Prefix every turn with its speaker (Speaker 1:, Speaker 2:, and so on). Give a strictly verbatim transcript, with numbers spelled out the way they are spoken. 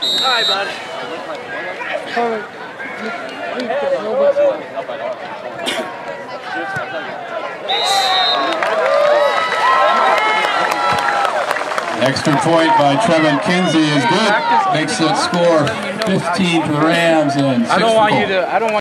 Speaker 1: Hi, bud.
Speaker 2: Extra point by Trevin Kinsey is good. Makes it score fifteen for the Rams and six
Speaker 1: I don't
Speaker 2: for
Speaker 1: want
Speaker 2: Cole.
Speaker 1: you to. I don't want.